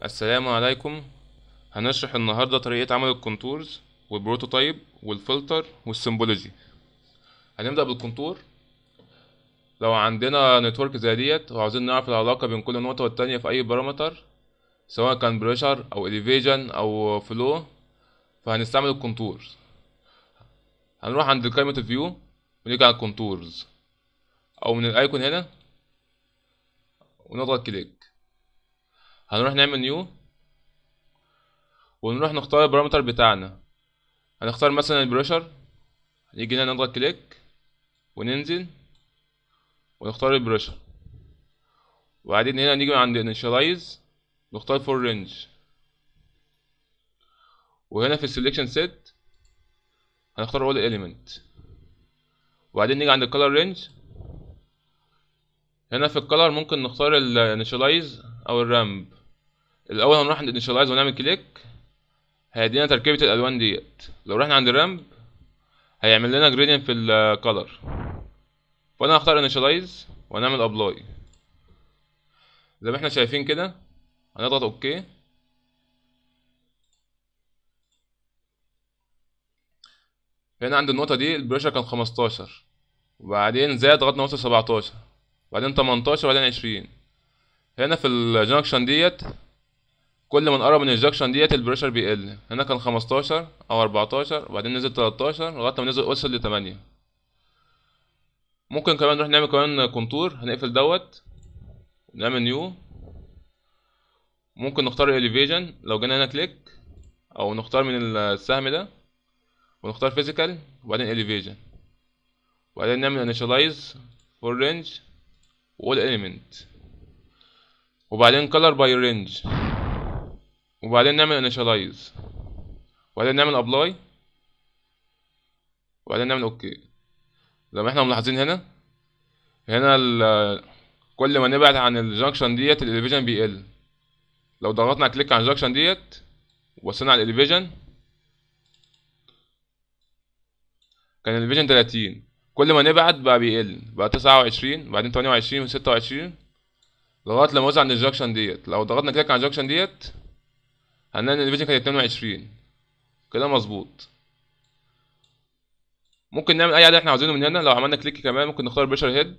السلام عليكم. هنشرح النهاردة طريقة عمل الكونتورز والبروتوتايب والفلتر والسيمبولوجي. هنبدأ بالكونتور. لو عندنا نتورك زي ديت وعاوزين نعرف العلاقة بين كل نقطة والتانية في أي بارامتر، سواء كان بريشر أو إليفيجن أو فلو، فهنستعمل الكونتور. هنروح عند قائمة الفيو ونيجي على الكونتورز أو من الأيكون هنا ونضغط كليك. هنروح نعمل نيو ونروح نختار البارامتر بتاعنا. هنختار مثلا البريشر، نيجي هنا نضغط كليك وننزل ونختار البريشر، وبعدين هنا نيجي عند initialize نختار for range، وهنا في selection set هنختار all element، وبعدين نيجي عند color range. هنا في الcolor ممكن نختار initialize او الرامب. الاول هنروح عند initialize ونعمل كليك، هيدينا تركيبة الالوان ديت. لو رحنا عند الرامب هيعمل لنا gradient في الcolor، فانا هختار initialize ونعمل apply زي ما احنا شايفين كده. هنضغط اوكي. هنا عند النقطة دي البريشر كان 15، وبعدين زاد لغاية ما وصل 17، وبعدين 18، وبعدين 20. هنا في الجنكشن ديت كل ما نقرب من الجنكشن ديت البريشر بيقل. هنا كان 15 او 14، وبعدين نزل 13 لغاية ما وصل ل 8. ممكن كمان نروح نعمل كمان كونتور. هنقفل دوت ونعمل نيو. ممكن نختار الاليفيجن لو جينا هنا كليك، او نختار من السهم ده ونختار فيزيكال وبعدين اليفيجن، وبعدين نعمل initialize for range all element، وبعدين color by range، وبعدين نعمل initialize، وبعدين نعمل apply، وبعدين نعمل اوكي. زي ما احنا ملاحظين هنا كل ما نبعد عن الجنكشن ديت الاليفيجن بيقل. لو ضغطنا كليك على الجنكشن ديت ووصلنا على الاليفيجن كان الاليفيجن 30، كل ما نبعد بقى بيقل، بقى 29، بعدين 28 و26 لغايه لما وصل عند الجنكشن ديت. لو ضغطنا كليك على الجنكشن ديت هنلاقي الاليفيجن كان 22 كده مظبوط. ممكن نعمل اي عدد احنا عاوزينه من هنا. لو عملنا كليك كمان ممكن نختار بريشر هيد،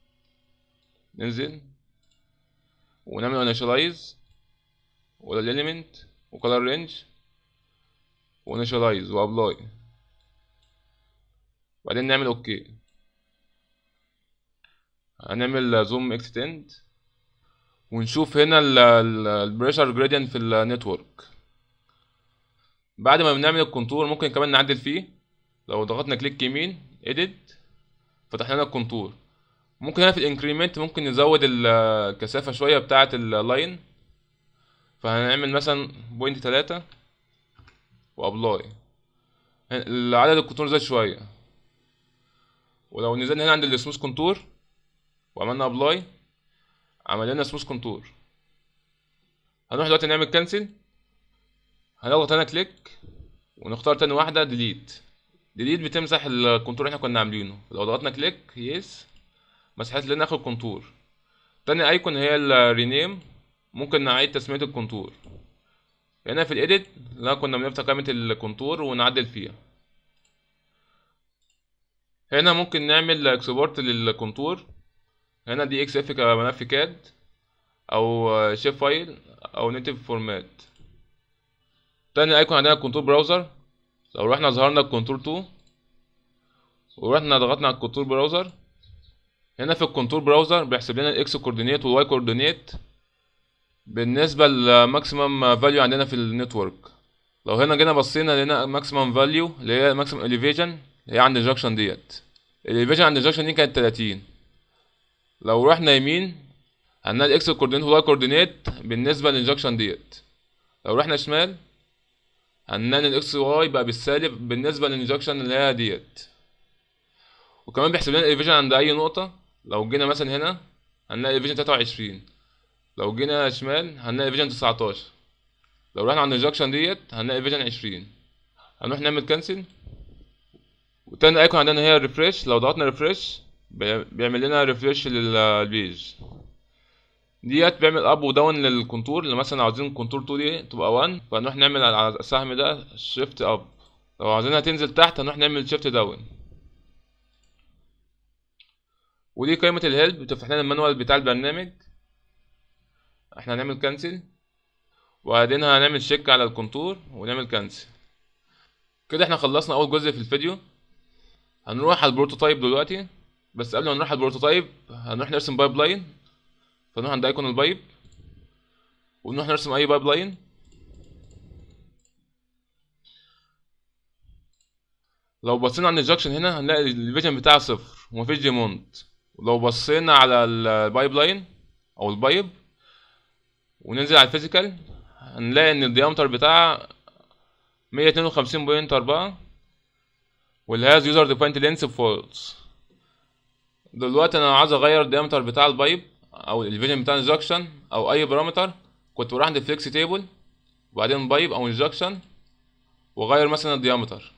ننزل ونعمل انيشالايز ولا الاليمنت وكلر رينج وانيشالايز وابلاي، وبعدين نعمل اوكي. هنعمل زوم اكستند ونشوف هنا البريشر جريدينت في النتورك. بعد ما بنعمل الكونتور ممكن كمان نعدل فيه. لو ضغطنا كليك يمين edit فتح لنا الكونتور. ممكن هنا في الانكريمنت ممكن نزود الكثافة شوية بتاعة اللاين، فهنعمل مثلا 0.3 وابلاي. العدد الكونتور زاد شوية. ولو نزلنا هنا عند السموث كونتور وعملنا ابلاي عمل لنا سموث كونتور. هنروح دلوقتي نعمل كانسل. هنضغط هنا كليك ونختار تاني واحدة ديليت. ديليت بتمسح الكونتور اللي احنا كنا عاملينه. لو ضغطنا كليك يس مسحت لنا اخر كونتور. تاني ايكون هي الرينيم، ممكن نعيد تسمية الكونتور. هنا في الايديت لا كنا بنفتح قائمة الكونتور ونعدل فيها. هنا ممكن نعمل اكسبورت للكونتور. هنا دي اكس اف كملف كاد او شيب فايل او نيتف فورمات. تاني ايكون عندنا الكونتور براوزر. لو رحنا ظهرنا الكونتور 2 ورحنا ضغطنا على الكونتور براوزر، هنا في الكونتور براوزر بيحسب لنا الاكس كوردينيت والواي كوردينيت بالنسبه للماكسيمم فاليو عندنا في النتورك. لو هنا جينا بصينا لنا ماكسيمم فاليو اللي هي ماكسيمم اليفيجن اللي هي عند الجنكشن ديت. الاليفيجن عند الجنكشن دي كانت 30. لو رحنا يمين هنلاقي الاكس كوردينيت والواي كوردينيت بالنسبه للجنكشن ديت. لو رحنا شمال هنلاقي الاكس واي بقى بالسالب بالنسبه للجنكشن اللي هي ديت. وكمان بيحسب لنا الاليفيجن عند اي نقطه. لو جينا مثلا هنا هنلاقي الاليفيجن 23، لو جينا شمال هنلاقي الاليفيجن 19، لو رحنا عند الجنكشن ديت هنلاقي الاليفيجن 20. هنروح نعمل كانسل. وتاني ايكون عندنا هي الريفريش. لو ضغطنا ريفريش بيعمل لنا ريفريش للبيج. ديت بيعمل اب وداون للكونتور. اللي مثلا عاوزين الكونتور 2 دي تبقى 1، فنروح نعمل على السهم ده شيفت اب. لو عاوزينها تنزل تحت هنروح نعمل شيفت داون. ودي قائمة الهيلب بتفتح لنا المانوال بتاع البرنامج. احنا هنعمل كانسل، وبعدين هنعمل شيك على الكونتور ونعمل كانسل. كده احنا خلصنا اول جزء في الفيديو. هنروح على البروتوتايب دلوقتي، بس قبل ما نروح على البروتوتايب هنروح نرسم بايب لاين. فنروح عند ايكون البايب ونروح نرسم اي بايب لاين. لو بصينا عند الجاكشن هنا هنلاقي الفيجن بتاعه صفر ومفيش ديمونت. ولو بصينا على البايب لاين او البايب وننزل على الفيزيكال هنلاقي ان الديامتر بتاعها 152.4 والهاز يوزر ديفايند لينس فولس. دلوقتي انا عايز اغير الديامتر بتاع البايب او الفيجن بتاع الجاكشن او اي بارامتر. كنت بروح عند الفليكس تيبل وبعدين بايب او الجاكشن واغير مثلا الديامتر.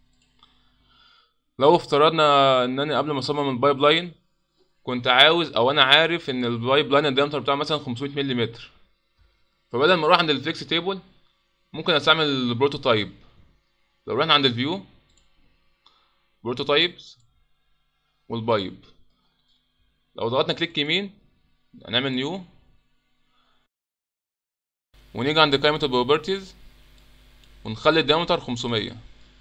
لو افترضنا ان انا قبل ما اصمم البايب لاين كنت عاوز او انا عارف ان البايب لاين الديامتر بتاعه مثلا 500 ملم، فبدل ما اروح عند الفليكس تيبل ممكن استعمل البروتوتايب. لو رحنا عند الفيو بروتوتايبس والبايب، لو ضغطنا كليك يمين هنعمل نيو ونيجي عند قائمة البروبرتيز ونخلي الديامتر 500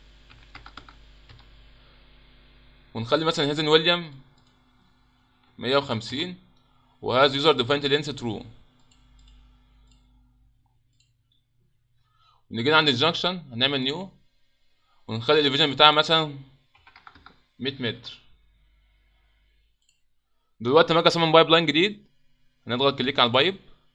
ونخلي مثلا هيزن ويليام 150 وهاز يوزر ديفايند لينس ترو. نيجي عند الجنكشن هنعمل نيو ونخلي الديفيجن بتاعها مثلا 100 متر. دلوقتي لما اجي اصمم بايب لاين جديد هنضغط كليك على البايب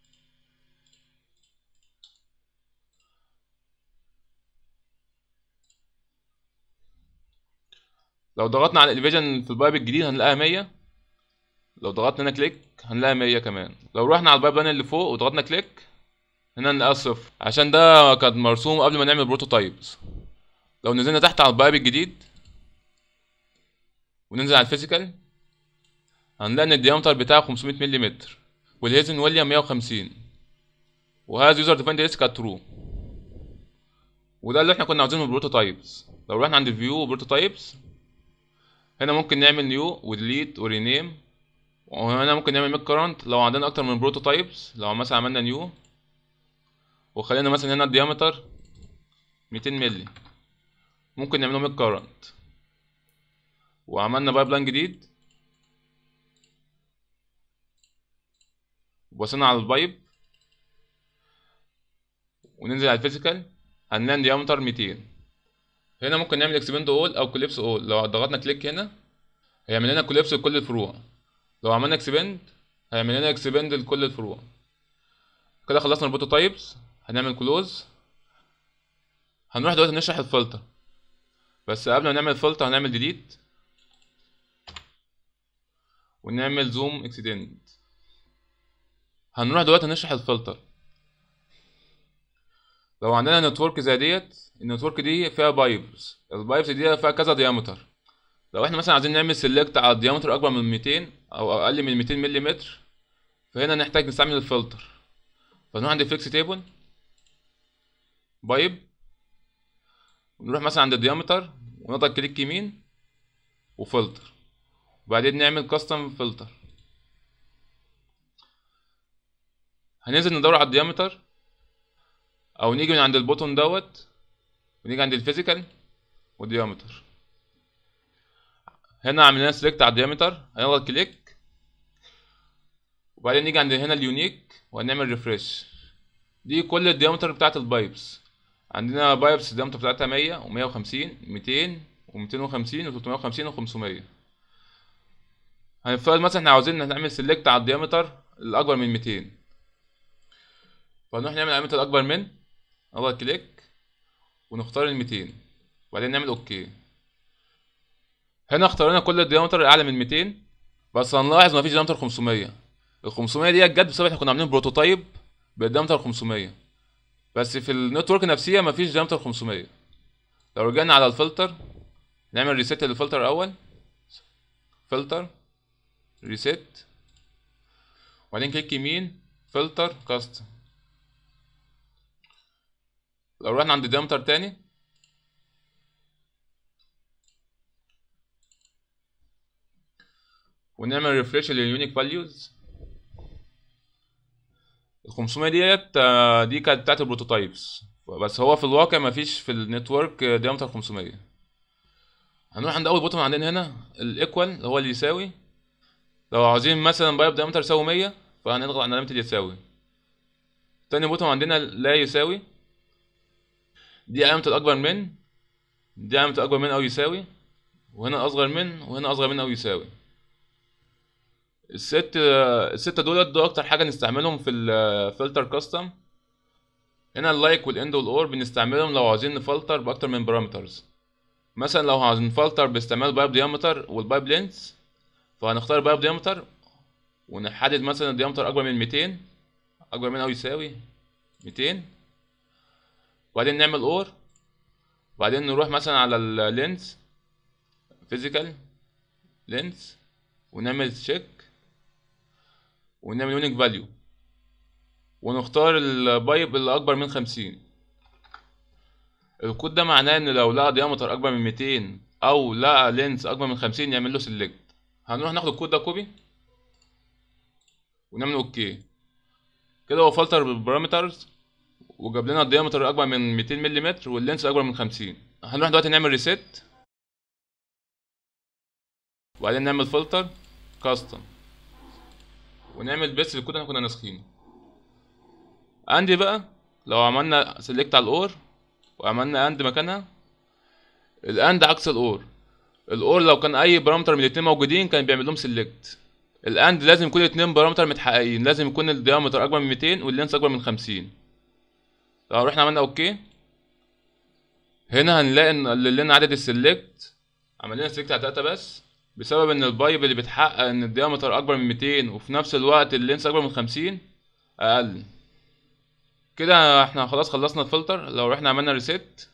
لو ضغطنا على الاليفيجن في البايب الجديد هنلاقيها 100. لو ضغطنا هنا كليك هنلاقي 100 كمان. لو رحنا على البايب لاين اللي فوق وضغطنا كليك هنا هنلاقيها صفر عشان ده كان مرسوم قبل ما نعمل بروتوتايبس. لو نزلنا تحت على البايب الجديد وننزل على الفيزيكال هنلاقي ان الديامتر بتاعه 500 ملم والهيزن ويليام 150 وهذا يوزر ديفايند ريسك كانت ترو. وده اللي احنا كنا عاوزينه من البروتوتايبس. لو رحنا عند الفيو وبروتوتايبس هنا ممكن نعمل نيو وديليت ورينيم، وهنا ممكن نعمل ميك كرنت لو عندنا اكتر من بروتوتايبس. لو مثلا عملنا نيو وخلينا مثلا هنا الديامتر 200 مللي ممكن نعمله ميك كرنت. وعملنا بايب لاين جديد وبصينا على البايب وننزل على الفيزيكال هنلاقي الديامتر 200. هنا ممكن نعمل اكسبند اول او كوليبس اول. لو ضغطنا كليك هنا هيعمل لنا كوليبس لكل الفروع. لو عملنا اكسبند هيعمل لنا اكسبند لكل الفروع. كده خلصنا البروتوتايبس. هنعمل كلوز. هنروح دلوقتي نشرح الفلتر، بس قبل ما نعمل الفلتر هنعمل ديليت ونعمل زوم اكستند. هنروح دلوقتي نشرح الفلتر. لو عندنا نتورك زي ديت النتورك دي فيها بايبس. البايبس دي فيها كذا ديامتر. لو احنا مثلا عايزين نعمل سيلكت على الديامتر اكبر من 200 او اقل من 200 ملم فهنا نحتاج نستعمل الفلتر. فنروح عند فيكس تيبل بايب ونروح مثلا عند الديامتر ونضغط كليك يمين وفلتر وبعدين نعمل كاستم فلتر. هننزل ندور على الديامتر او نيجي من عند البوتون دوت ونيجي عند الفيزيكال والديامتر. هنا عملنا سيلكت على الديامتر هنضغط كليك وبعدين نيجي عند هنا اليونيك وهنعمل ريفريش. دي كل الديامتر بتاعت البايبس. عندنا بايبس الديامتر بتاعتها 100 و150 200 و250 و350 و500. هنفترض مثلا احنا عاوزين نعمل سيلكت على الديامتر الاكبر من 200 فنروح نعمل الديامتر الاكبر من نضغط كليك ونختار ال 200 وبعدين نعمل اوكي. هنا اختارنا كل الديامتر اعلى من 200 بس هنلاحظ مفيش ديامتر 500. ال 500 دي جت بسبب احنا كنا عاملين بروتوتايب بالديامتر 500 بس في النتورك نفسها مفيش ديامتر 500. لو رجعنا على الفلتر نعمل ريسيت للفلتر الاول فلتر ريسيت وبعدين كليك يمين فلتر كاستم. لو رحنا عند diameter تاني ونعمل ريفريش لليونيك فاليوز، ال 500 ديت دي كانت بتاعت البروتوتايبس، بس هو في الواقع مفيش في النتورك diameter 500. هنروح عند اول بوتون عندنا هنا الايكوال اللي هو اللي يساوي. لو عاوزين مثلا بايب diameter يساوي 100 فهنضغط على علامة اليساوي. تاني بوتون عندنا لا يساوي، دي علامة الأكبر من، دي علامة الأكبر من أو يساوي، وهنا أصغر من، وهنا أصغر من أو يساوي. الستة دول أكتر حاجة نستعملهم في الفلتر كاستم. هنا اللايك والاند والاور بنستعملهم لو عاوزين نفلتر بأكتر من بارامترز. مثلا لو عاوزين نفلتر باستعمال بايب ديامتر والبايب لينس، فهنختار بايب ديامتر ونحدد مثلا الديامتر أكبر من 200، أكبر من أو يساوي 200، وبعدين نعمل اور، وبعدين نروح مثلا على اللينس فيزيكال لينس ونعمل تشيك ونعمل يونيك فاليو ونختار البايب اللي اكبر من 50. الكود ده معناه ان لو لقى ديامتر اكبر من 200 او لقى لينس اكبر من 50 يعمل له سيلكت. هنروح ناخد الكود ده كوبي ونعمل اوكي. كده هو فلتر بالبارامترز وجاب لنا الديامتر اكبر من 200 ملم واللينس اكبر من 50. هنروح دلوقتي نعمل ريسيت وبعدين نعمل فلتر كاستم ونعمل بس الكود اللي كنا ناسخينه. عندي بقى لو عملنا سيلكت على الاور وعملنا اند مكانها، الاند عكس الاور. الاور لو كان اي بارامتر من الاتنين موجودين كان بيعمل لهم سيلكت. الاند لازم يكون اتنين بارامتر متحققين، لازم يكون الديامتر اكبر من 200 واللينس اكبر من 50. لو رحنا عملنا اوكي، هنا هنلاقي ان قلل لنا عدد السيلكت، عمل لنا سيلكت على 3 بس، بسبب ان البايب اللي بيتحقق ان الديامتر اكبر من 200 وفي نفس الوقت اللينس اكبر من 50 اقل. كده احنا خلاص خلصنا الفلتر. لو رحنا عملنا ريسيت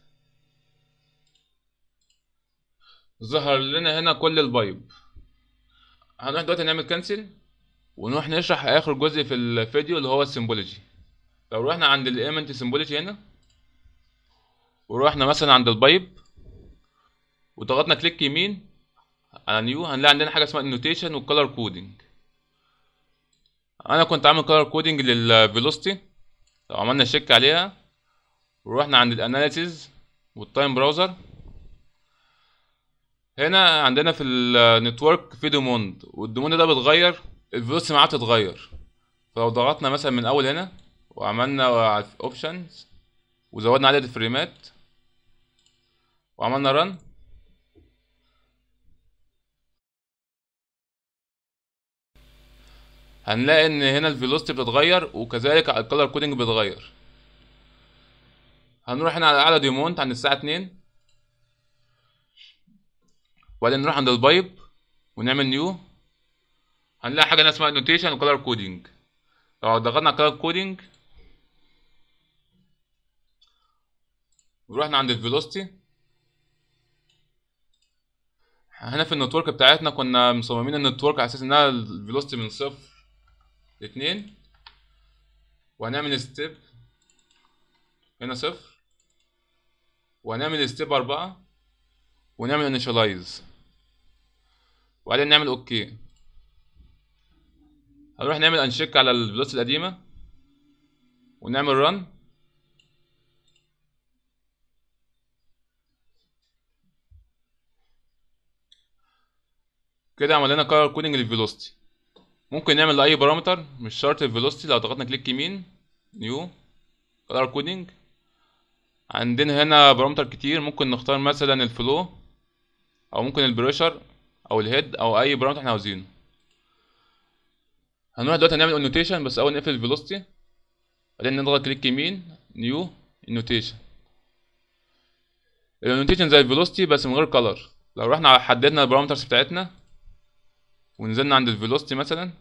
ظهر لنا هنا كل البايب. هنروح دلوقتي نعمل كانسل ونروح نشرح اخر جزء في الفيديو اللي هو السيمبولوجي. لو رحنا عند الايمنت سيمبولوجي هنا ورحنا مثلا عند البايب وضغطنا كليك يمين على نيو، هنلاقي عندنا حاجه اسمها النوتيشن والكالر كودنج. انا كنت عامل كالر كودنج للفيلوسيتي. لو عملنا شيك عليها ورحنا عند الاناليسيز والتايم براوزر، هنا عندنا في النتورك في دوموند، والدوموند ده بتغير الفيلوسيتي معاه بتتغير. فلو ضغطنا مثلا من اول هنا وعملنا على اوبشنز وزودنا عدد الفريمات وعملنا رن، هنلاقي ان هنا الفيلوسيتي بتتغير وكذلك الكالر كودنج بيتغير. هنروح هنا على اعلى ديمونت عند الساعه 2، وبعدين نروح عند البايب ونعمل نيو، هنلاقي حاجه اسمها نوتيشن وكالر كودنج. لو ضغطنا على الكالر كودنج ورحنا عند الفيلوسيتي، هنا في النتورك بتاعتنا كنا مصممين النتورك على اساس انها الفيلوسيتي من 0 ل 2، وهنعمل ستيب هنا 0 وهنعمل ستيب 4 ونعمل انيشالايز وبعدين نعمل اوكي. هنروح نعمل انشيك على الفيلوسيتي القديمه ونعمل رن. كده عمل لنا كالر كودنج للفيلوسيتي. ممكن نعمل لاي بارامتر مش شرط الفيلوسيتي. لو ضغطنا كليك يمين نيو كالر كودنج، عندنا هنا بارامتر كتير، ممكن نختار مثلا الفلو او ممكن البريشر او الهيد او اي بارامتر احنا عاوزينه. هنروح دلوقتي هنعمل النوتيشن، بس اول نقفل الفيلوسيتي بعدين نضغط كليك يمين نيو النوتيشن. النوتيشن زي الفيلوسيتي بس من غير كلر. لو رحنا حددنا البارامترز بتاعتنا ونزلنا عند الفيلوسيتي مثلا،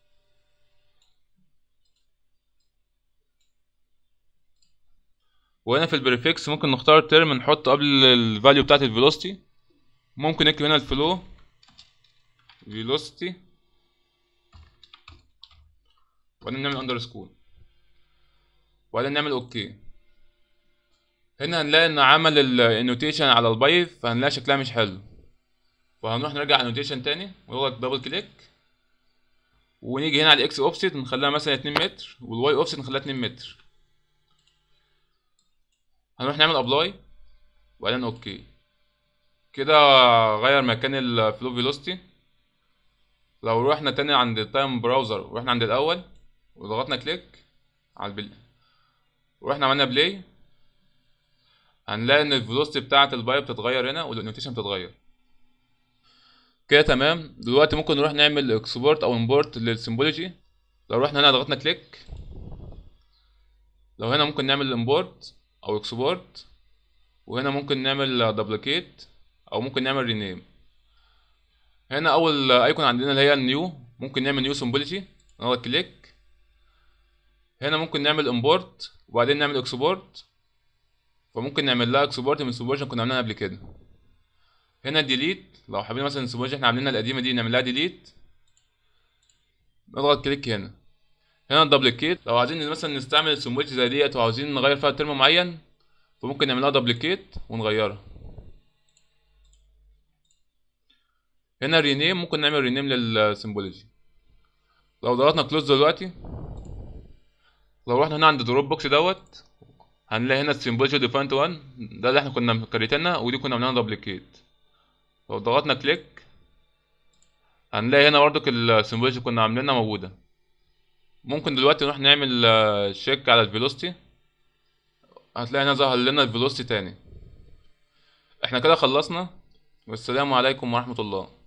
وهنا في البريفكس ممكن نختار ترم نحط قبل الفاليو بتاعت الفيلوسيتي. ممكن نكتب هنا الفلو فيلوسيتي وبعدين نعمل اندرسكور وبعدين نعمل اوكي. هنا هنلاقي ان عمل النوتيشن على البايب، فهنلاقي شكلها مش حلو، فهنروح نرجع النوتيشن تاني ونضغط دبل كليك، ونيجي هنا على الاكس اوفست نخليها مثلا 2 متر، والواي اوفست نخليها 2 متر. هنروح نعمل ابلاي وبعدين اوكي. كده غير مكان الفلو فيلوسيتي. لو رحنا تاني عند التايم براوزر ورحنا عند الاول وضغطنا كليك على ورحنا عملنا بلاي، هنلاقي ان الفيلوسيتي بتاعه البايب بتتغير هنا والنوتيشن بتتغير. كده تمام. دلوقتي ممكن نروح نعمل اكسبورت او امبورت للسيمبولوجي. لو رحنا هنا ضغطنا كليك، لو هنا ممكن نعمل امبورت او اكسبورت، وهنا ممكن نعمل دبليكيت او ممكن نعمل رينيم. هنا اول ايكون عندنا اللي هي النيو، ممكن نعمل نيو سيمبولوجي، نضغط كليك. هنا ممكن نعمل امبورت وبعدين نعمل اكسبورت، فممكن نعمل لها اكسبورت من السيمبولوجي كنا عاملينها قبل كده. هنا ديليت، لو حابين مثلا السيمبولوجي احنا عاملينها القديمه دي نعمل لها ديليت، نضغط كليك هنا. هنا دبليكيت، لو عايزين مثلا نستعمل السيمبولوجي زي ديت وعاوزين نغير فيها ترم معين، فممكن نعملها دبليكيت ونغيرها. هنا رينيم، ممكن نعمل رينيم للسيمبولوجي. لو ضغطنا كلوز دلوقتي، لو رحنا هنا عند دروب بوكس دوت، هنلاقي هنا السيمبولوجي ديفايند 1 ده اللي احنا كنا مكريتينها، ودي كنا عاملينها دبليكيت. لو ضغطنا كليك هنلاقي هنا برضك السيمبولوجي كنا عاملينها موجوده. ممكن دلوقتي نروح نعمل شيك على الفيلوسيتي، هتلاقي هنا ظهر لنا الفيلوسيتي تاني. احنا كده خلصنا، والسلام عليكم ورحمه الله.